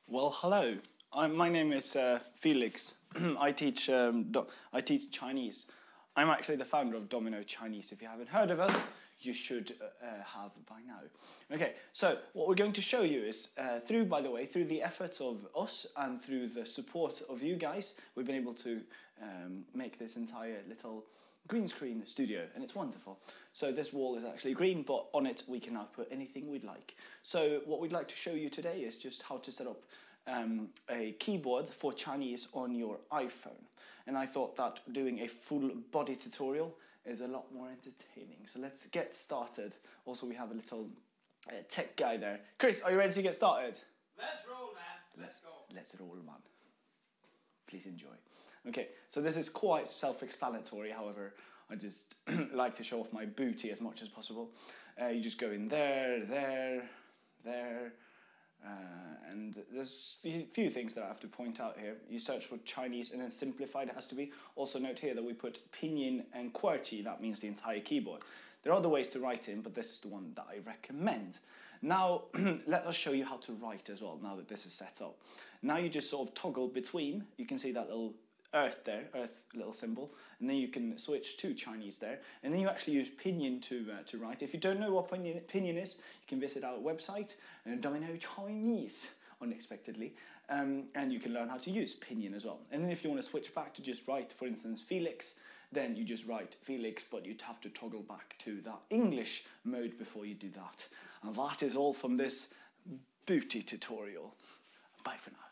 Well, hello. My name is Felix. I teach Chinese. I'm actually the founder of Domino Chinese. If you haven't heard of us, you should have by now. Okay, so what we're going to show you is through the efforts of us and through the support of you guys, we've been able to make this entire little green screen studio, and it's wonderful. So this wall is actually green, but on it we can now put anything we'd like. So what we'd like to show you today is just how to set up a keyboard for Chinese on your iPhone. And I thought that doing a full body tutorial is a lot more entertaining. So let's get started. Also, we have a little tech guy there. Chris, are you ready to get started? Let's roll, man. Let's go. Let's roll, man. Please enjoy. Okay, so this is quite self-explanatory. However, I just like to show off my booty as much as possible. You just go in there, there, and there's a few things that I have to point out here. You search for Chinese and then simplified it has to be. Also note here that we put pinyin and QWERTY, that means the entire keyboard. There are other ways to write in, but this is the one that I recommend. Now, let us show you how to write as well, now that this is set up. Now you just sort of toggle between, you can see that little earth there, earth little symbol, and then you can switch to Chinese there, and then you actually use pinyin to write. If you don't know what pinyin is, you can visit our website, Domino Chinese, unexpectedly, and you can learn how to use pinyin as well. And then if you want to switch back to just write, for instance, Felix, then you just write Felix, but you'd have to toggle back to that English mode before you do that. And that is all from this booty tutorial. Bye for now.